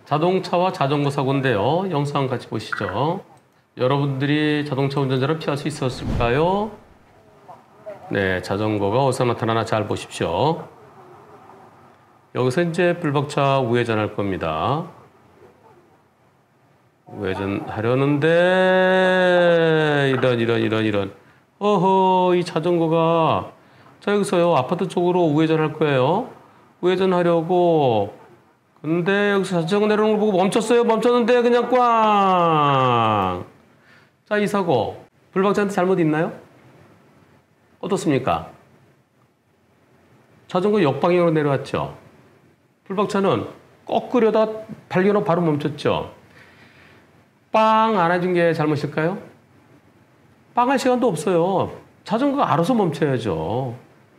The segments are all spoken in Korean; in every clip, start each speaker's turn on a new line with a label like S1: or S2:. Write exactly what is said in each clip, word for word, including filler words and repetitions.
S1: 자동차와 자전거 사고인데요. 영상 같이 보시죠. 여러분들이 자동차 운전자를 피할 수 있었을까요? 네, 자전거가 어디서 나타나나 잘 보십시오. 여기서 이제 불박차 우회전할 겁니다. 우회전하려는데 이런 이런 이런 이런 어허, 이 자전거가 자 여기서요 아파트 쪽으로 우회전할 거예요. 우회전하려고 근데 여기서 자전거 내려오는 걸 보고 멈췄어요. 멈췄는데 그냥 꽝. 자, 이 사고 불박차한테 잘못 있나요? 어떻습니까? 자전거 역방향으로 내려왔죠. 불박차는 꺾으려다 발견하고 바로 멈췄죠. 빵 안 해준 게 잘못일까요? 빵 할 시간도 없어요. 자전거가 알아서 멈춰야죠.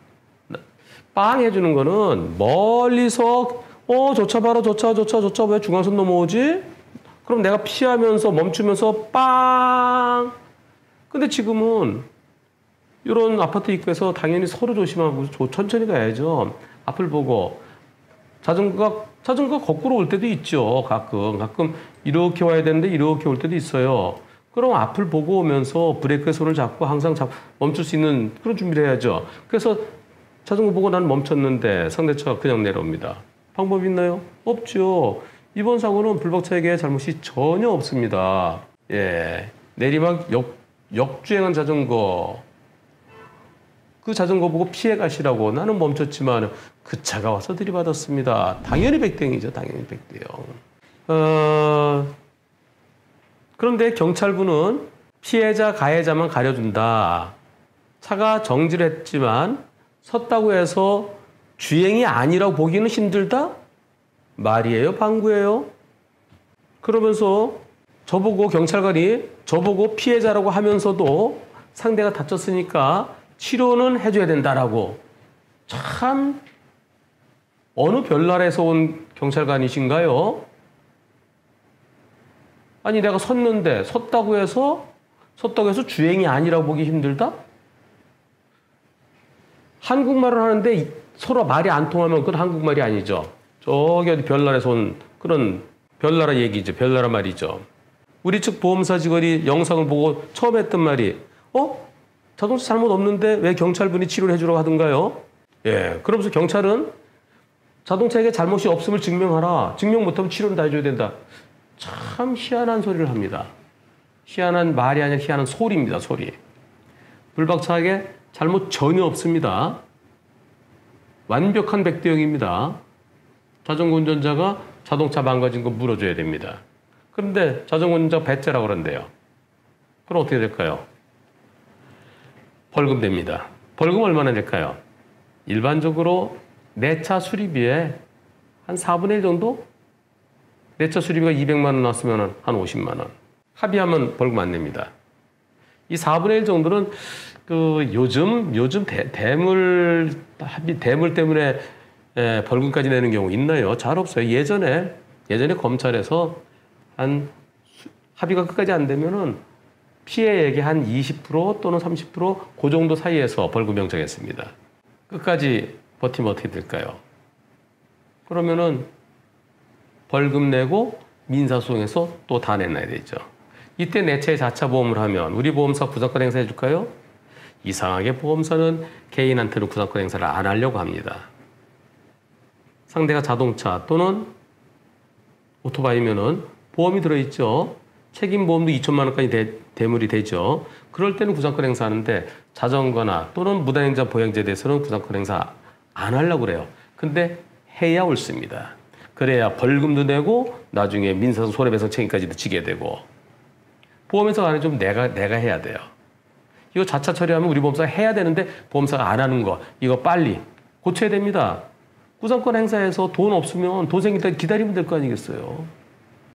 S1: 빵 해주는 거는 멀리서 어, 저 차 봐라, 저 차, 저 차, 저 차 왜 중앙선 넘어오지? 그럼 내가 피하면서 멈추면서 빵! 근데 지금은 이런 아파트 입구에서 당연히 서로 조심하고 천천히 가야죠. 앞을 보고. 자전거가, 자전거가 거꾸로 올 때도 있죠. 가끔. 가끔 이렇게 와야 되는데 이렇게 올 때도 있어요. 그럼 앞을 보고 오면서 브레이크에 손을 잡고 항상 잡, 멈출 수 있는 그런 준비를 해야죠. 그래서 자전거 보고 난 멈췄는데 상대차가 그냥 내려옵니다. 방법이 있나요? 없죠. 이번 사고는 불박차에게 잘못이 전혀 없습니다. 예, 내리막 역, 역주행한 자전거. 그 자전거 보고 피해 가시라고 나는 멈췄지만 그 차가 와서 들이받았습니다. 당연히 백대형이죠. 당연히 백대형. 어, 그런데 경찰부는 피해자, 가해자만 가려준다. 차가 정지를 했지만 섰다고 해서 주행이 아니라고 보기는 힘들다? 말이에요? 방구예요? 그러면서 저보고 경찰관이 저보고 피해자라고 하면서도 상대가 다쳤으니까 치료는 해줘야 된다라고. 참 어느 별나라에서 온 경찰관이신가요? 아니 내가 섰는데 섰다고 해서 섰다고 해서 주행이 아니라고 보기 힘들다? 한국말을 하는데 서로 말이 안 통하면 그건 한국말이 아니죠. 저기 어디 별나라에서 온 그런 별나라 얘기죠. 별나라 말이죠. 우리 측 보험사 직원이 영상을 보고 처음 했던 말이 어? 자동차 잘못 없는데 왜 경찰분이 치료를 해주라고 하던가요? 예, 그러면서 경찰은 자동차에게 잘못이 없음을 증명하라. 증명 못하면 치료는 다 해줘야 된다. 참 희한한 소리를 합니다. 희한한 말이 아니라 희한한 소리입니다. 소리. 불박차에게 잘못 전혀 없습니다. 완벽한 백대형입니다. 자전거 운전자가 자동차 망가진 거 물어줘야 됩니다. 그런데 자전거 운전자가 배째라고 그런대요. 그럼 어떻게 될까요? 벌금 냅니다. 벌금 얼마나 낼까요? 일반적으로 내 차 수리비에 한 사분의 일 정도? 내 차 수리비가 이백만 원 나왔으면 한 오십만 원. 합의하면 벌금 안 냅니다. 이 사분의 일 정도는 그 요즘 요즘 대, 대물 합의 대물 때문에 에, 벌금까지 내는 경우 있나요? 잘 없어요. 예전에 예전에 검찰에서 한 합의가 끝까지 안 되면은 피해액의 한 이십 퍼센트 또는 삼십 퍼센트 그 정도 사이에서 벌금 명정했습니다. 끝까지 버티면 어떻게 될까요? 그러면은 벌금 내고 민사소송에서 또 다 내놔야 되죠. 이때 내 차에 자차 보험을 하면 우리 보험사 구상권 행사해 줄까요? 이상하게 보험사는 개인한테는 구상권 행사를 안 하려고 합니다. 상대가 자동차 또는 오토바이면은 보험이 들어있죠. 책임보험도 이천만 원까지 대, 대물이 되죠. 그럴 때는 구상권 행사하는데 자전거나 또는 무단횡단 보행제에 대해서는 구상권 행사 안 하려고 그래요. 근데 해야 옳습니다. 그래야 벌금도 내고 나중에 민사소송 손해배상 책임까지도 지게 되고 보험회사가 안 해주면 내가, 내가 해야 돼요. 이거 자차 처리하면 우리 보험사가 해야 되는데 보험사가 안 하는 거 이거 빨리 고쳐야 됩니다. 구상권 행사해서 돈 없으면 돈 생길 때 기다리면 될 거 아니겠어요.